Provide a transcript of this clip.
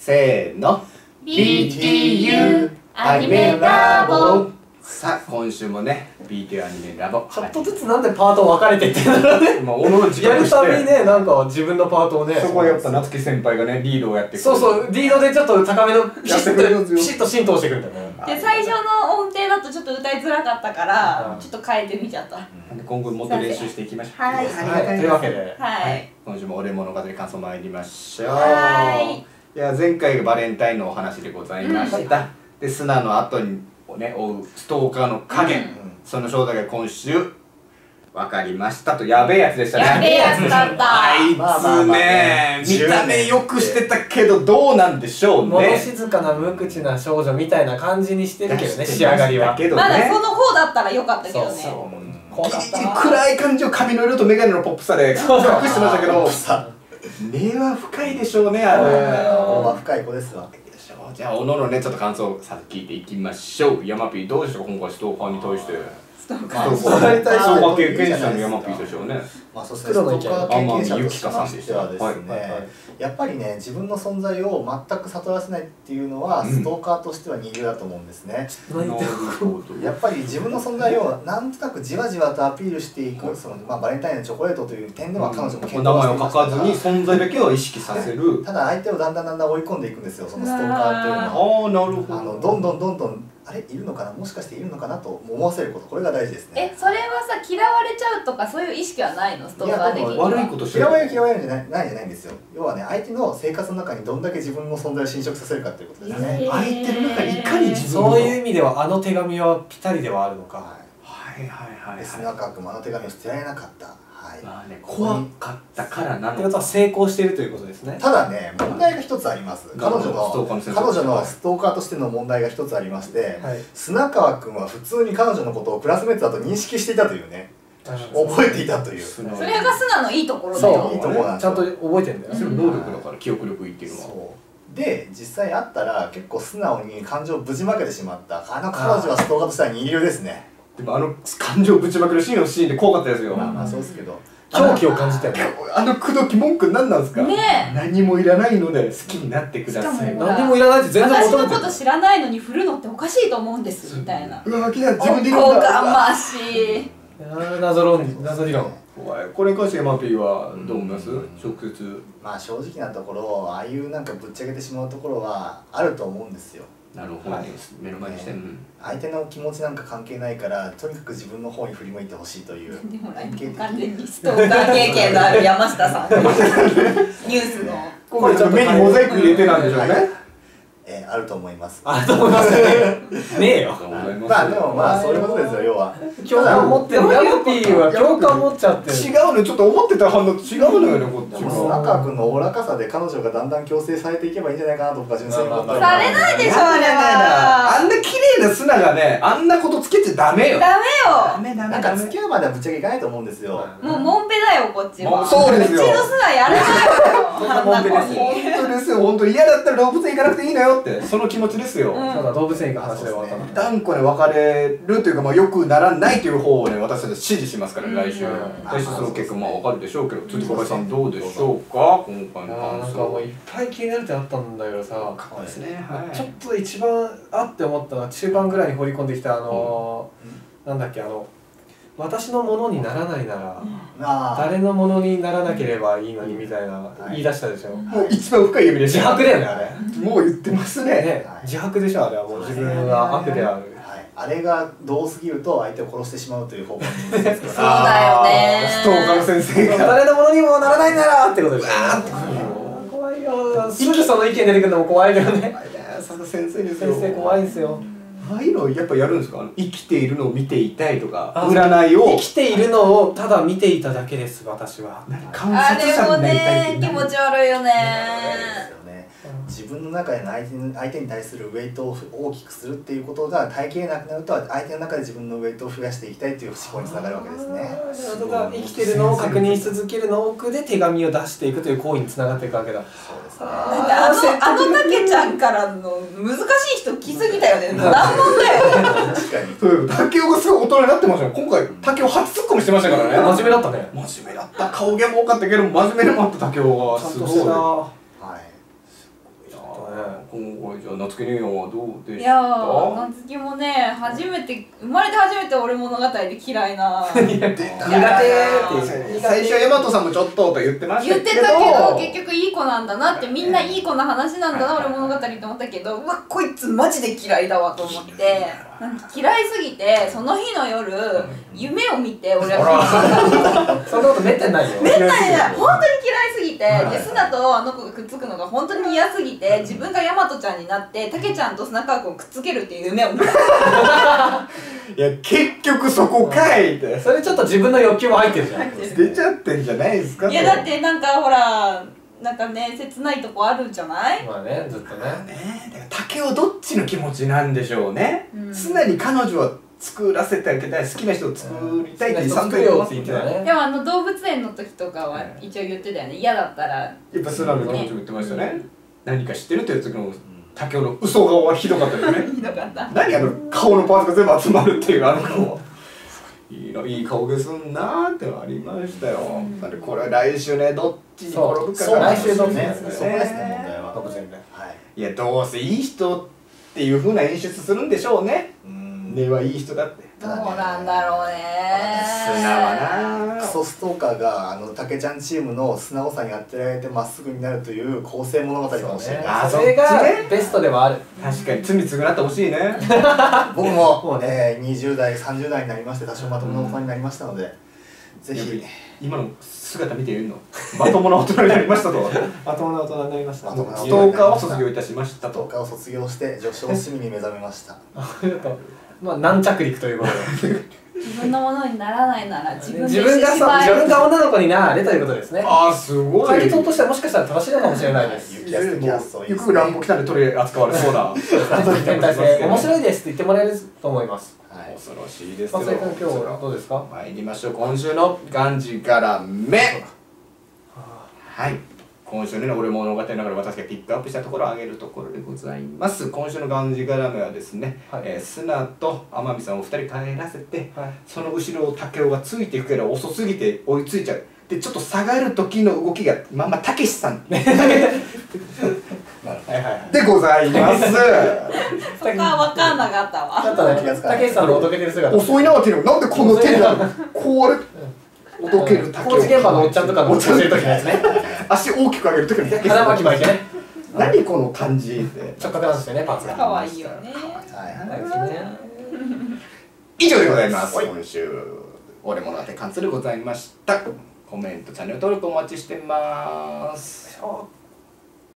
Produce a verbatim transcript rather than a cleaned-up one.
せーのビーティーユー アニメラボ。 さあ今週もね ビーティーユー アニメラボちょっとずつなんでパート分かれてってんだろうね。 まあおのの自やる覚してたびにね、なんか自分のパートをね、 そこはやっぱ夏樹先輩がねリードをやってくれる。 そうそう、リードでちょっと高めのピシやってくれるんですよッとピシッと浸透してくるんだよね。 で最初の音程だとちょっと歌いづらかったからうんちょっと変えてみちゃった。 なんで今後もっと練習していきましょう。 はいはい、というわけで、 はい今週も俺物語感想参りましょう。 はいいや前回がバレンタインのお話でございました。 うんでスナの後にね追うストーカーの影、 うんその正体が今週分かりましたと。やべえやつでしたね。 やべえやつだったあいまあまあつまあねね見た目よくしてたけどどうなんでしょう物ね。 静かな無口な少女みたいな感じにしてるけどね、仕上がりは。 けどねまだその方だったらよかったけどね。 そうギリギリ怖かったな。 暗い感じを髪の色と眼鏡のポップさで隠してましたけど根は深いでしょうねあれ。 大は深い子ですわ。 じゃあおののねちょっと感想をさ聞いていきましょう。ヤマピーどうでしたか今回ストーカーに対して。 ストーカまあー。 ストーカーに対してストーカー経験者のヤマピーとしてはね。 まあそうですね。 黒の意見ストーカー経験者としましてはですはいねはいはい、 やっぱりね自分の存在を全く悟らせないっていうのはうんストーカーとしては二流だと思うんですね。 何言ってるやっぱり自分の存在をなんとなくじわじわとアピールしていく、そのまあバレンタインのチョコレートという点では彼女も検討名前をはしていま書かずにす存在だけは意識させる。 ただ相手をだんだんだんだん追い込んでいくんですよ、そのストーカーっていうのは。 ああなるほあのど。 どんどんどんどんあれいるのかな、もしかしているのかなと思わせること、これが大事ですね。 え、それはさ嫌われちゃうとかそういう意識はないのストーカー的には。 悪いことしてる。 嫌われる嫌われるんじゃないないじゃないんですよ。要はね、相手の生活の中にどんだけ自分の存在を侵食させるかっていうことですね。 えー相手の中にいかに自分をそういう意味ではあの手紙はピタリではあるのか。 はいはいはいで、砂は川君もあの手紙を捨てられなかった。はいい。。まあね怖かったからなの。 ってことは成功しているということですね。 ただね、問題が一つあります。彼女のストーカーの先生彼女のストーカーとしての問題が一つありまして、 はい。 砂川君は普通に彼女のことをクラスメートだと認識していたというね、覚えていたという。 そのそれが素直のいいところだそよ。 いいところなんう、 ですよちゃんと覚えてんだよ。 それ能力だから記憶力いいっていうのは。 そうで、実際会ったら結構素直に感情をぶちまけてしまった。あの彼女はストーカーとしては二流ですね。 でもあの感情ぶちまくるシーンのシーンで怖かったですよ。 まあまあそうですけど、 狂気を感じたよね。 あの口説き文句何なんですか。 ねえ何もいらないので好きになってください。 しかも何もいらないって全然私の求めてる。 こと知らないのに振るのっておかしいと思うんですみたいな。 うわ、きだ、自お分で言うんこだ。 がましい。 あー謎論、謎理論。 怖い。これに関してマピーはどう思います？ うん直接。 まあ正直なところ、ああいうなんかぶっちゃけてしまうところはあると思うんですよ。 なるほど。目の前にして。うん相手の気持ちなんか関係ないから、とにかく自分の方に振り向いてほしいという。 でも典型的完全にストーカー経験のある山下さん。ニュースの。 これちょっと目にモザイク入れてなんでしょうね。 えー、あると思います。 あると思いますね。ねえよ。 まあでもまあそういうことですよ、要は。 共感持ってる。ヤマピーは共感持っちゃってる。 違うの、ちょっと思ってた反応と違うのよね、こっち砂は。 川君のおおらかさで彼女がだんだん強制されていけばいいんじゃないかなと僕は純粋に思ったり。 されないでしょあれは。 あんな綺麗な砂がね、あんなことつけちゃダメよ。 ダメよ。 メダなんか付き合うまではぶっちゃけいかないと思うんですよ。 もうモンペだよこっちは。 そうですようちの砂やれないわよ。あんな子に。 本当ですよ、本当嫌だったら動物園行かなくていいのよってその気持ちですよ。 うんそうだ、動物園行く話で終わったの。 断固ね別れるというか、まあ、よくならないという方をね私たち支持しますから、 うん来週うん来週その結果まあ分かるでしょうけど、ちょっと小林さんどうでしょうか今回のあー感想。 なんかもういっぱい気になるってあったんだけどさ、 そうですね、はい、 ちょっと一番あって思ったのは中盤ぐらいに放り込んできたあのーなんだっけ、あの私のものにならないならあ誰のものにならなければいいのにみたいな言い出したでしょ。 もう一番深い意味でしょ。 自白だよねあれ。 もう言ってますね。 ね、自白でしょあれは。もう自分が悪である。 はい、あれがどうすぎると相手を殺してしまうという方向にそうだよね。 ストーカーの先生が誰のものにもならないならってことでしょ。 わーって怖いよ。すぐその意見出てくるのも怖いけどね。 さす先生ですよ。 先生怖いんですよ。 ああいうのやっぱやるんですか？あの生きているのを見ていたいとか、 あ占いを生きているのをただ見ていただけです私は。 観あれも察者になりたいってね気持ち悪いよね。 ですよね。自分の中での相手に相手に対するウェイトを大きくするっていうことが耐えきれなくなると、相手の中で自分のウェイトを増やしていきたいという思考につながるわけですね。 とか生きてるのを確認し続けるの奥で手紙を出していくという行為につながっていくわけだ。 そうですね。 だってあのあのたけちゃんからの難しい人来すぎたよね。難問だよね。 確かに。 そう竹雄がすごい大人になってましたよ。今回竹雄初ツッコミしてましたからね。 真面目だったね。 真面目だった。顔毛も多かったけど真面目でもあった竹雄がちゃんすごい。 としてた。 はい。 ちょっとねはい、じゃあ夏希姉やんはどうでした？ いやー夏希もね初めて生まれて初めて俺物語で嫌いな苦手って言って最初大和さんもちょっとと言ってましたけど言ってたけど結局いい子なんだなってみんないい子な話なんだな俺物語って思ったけどうわこいつマジで嫌いだわと思ってなんか嫌いすぎてその日の夜夢を見て俺はそんなことめったにないよ。 めったにない本当に嫌いすぎてでスナとあの子がくっつくのが本当に嫌すぎて自分が大和ちゃんになってたけちゃんと砂川くんをくっつけるっていう夢を見た。 いや結局そこかいって、 それちょっと自分の欲求も入ってるじゃん。 出ちゃってんじゃないですか。 いやだってなんかほらなんかね切ないとこあるんじゃない？ まあねずっとね。 ねえ、だから竹雄どっちの気持ちなんでしょうね。 うん、 常に彼女は作らせてあげたい、好きな人を作りたいって作るよって言ってたね。 でもあの動物園の時とかは一応言ってたよね。嫌だったらやっぱ素直に彼女も言ってましたね。何か知ってるっていう時の竹雄の嘘顔はひどかったよね。 ひどかった。 何あの顔のパーツが全部集まるっていうあの顔。いいのいい顔がすんなーってのありましたよ。だってこれ来週ねどっちに転ぶかそうが来週どっちね、 ですね。 そこですね問題は。 動物園で。 はい。 いやどうせいい人っていう風な演出するんでしょうね。 うーん。 根はいい人だって。 どうなんだろうね。 砂はなクソストーカーがあのたけちゃんチームの素直さに当てられてまっすぐになるという構成物語かもしれない。 あそれがそっちねベストではある。 確かに罪償ってほしいね。 僕ももうねえーにじゅう代さんじゅう代になりまして多少まともな大人になりましたので、ぜひ今の姿見て言うのまともな大人になりましたと。 まともな大人になりました。 まともなストーカーを卒業いたしましたと。 ストーカーを卒業して女子を趣味に目覚めました。 まあ軟着陸ということで。 自分のものにならないなら自分で自分がそう自分が女の子になれということですね。 ああすごい。 回答としてはもしかしたら正しいのかもしれないです。 雪安的発想いいゆですね。 く乱暴来たんで取り扱われそうな。 全体性面白いですって言ってもらえると思います。 はい。 恐ろしいですよ。 松井君今日どうですか？ 参りましょう。今週のがんじからめ。はい。今週の、ね、俺物語の中で私がピックアップしたところを挙げるところでございます。今週のがんじからめはですね、はい、えー、スナと天海さんをふたり帰らせて、はい、その後ろを竹雄がついていくけど遅すぎて追いついちゃう。でちょっと下がる時の動きがまんまたけしさんでございます。 そこは分かんなかったわ。 ちょっとね、たけしさんのおどけてる姿。 遅いなっていうのなんでこの手なの？こうあれ。おどける竹工事現場のおっちゃんとかの教える時のやつね。 足大きく上げる時の腹巻き巻いてね。 何この感じって直角なんですよねパーツが。 可愛いよね。 はい。 以上でございます。今週俺物語関するございました。コメントチャンネル登録お待ちしてます。